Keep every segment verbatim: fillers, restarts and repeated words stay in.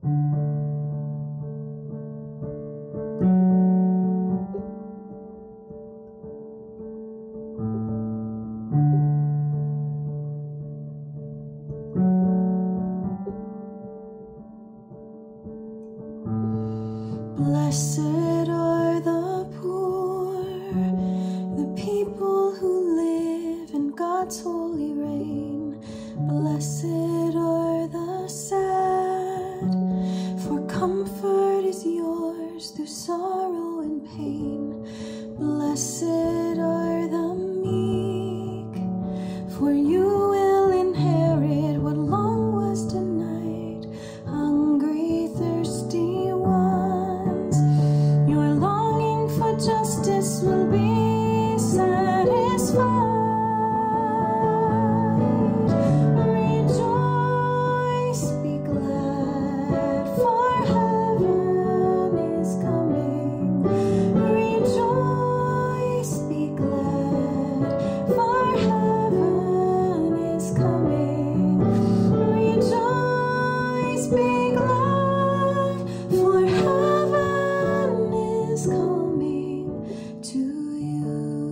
Blessed are the poor, the people who live in God's holy reign. Blessed are the sad, for comfort is yours through sorrow and pain. Blessed are the meek, for you will inherit what long was denied. Hungry, thirsty ones, your longing for justice will be satisfied. Rejoice, be glad, for heaven is coming. Rejoice, be glad, for heaven is coming. Rejoice, be glad, for heaven is coming to you.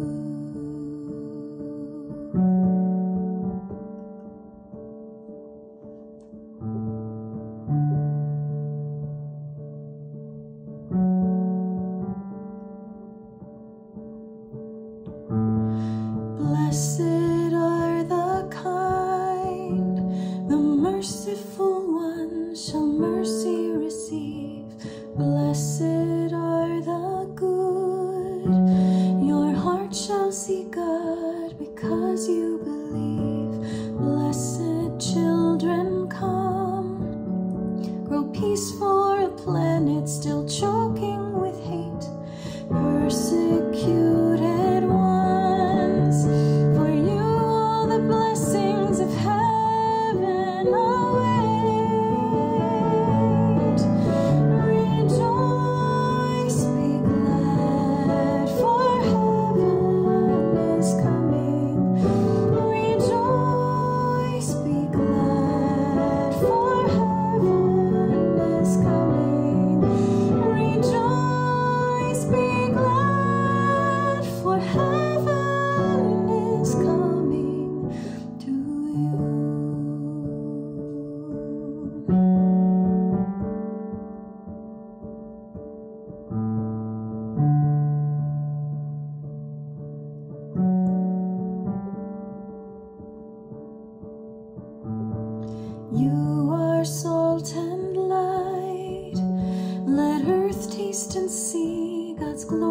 Blessed are the kind, the merciful ones shall mercy receive. Blessed are the good, your heart shall see God because you believe. Blessed children, come, grow peace for a planet still choking with hate. Persecuted ones, for you all the blessings of heaven await. Rejoice, be glad, for heaven is coming. Rejoice, be glad, for heaven is coming. Rejoice, be glad, for heaven is coming to you. You are salt and light, let earth taste and see God's glory.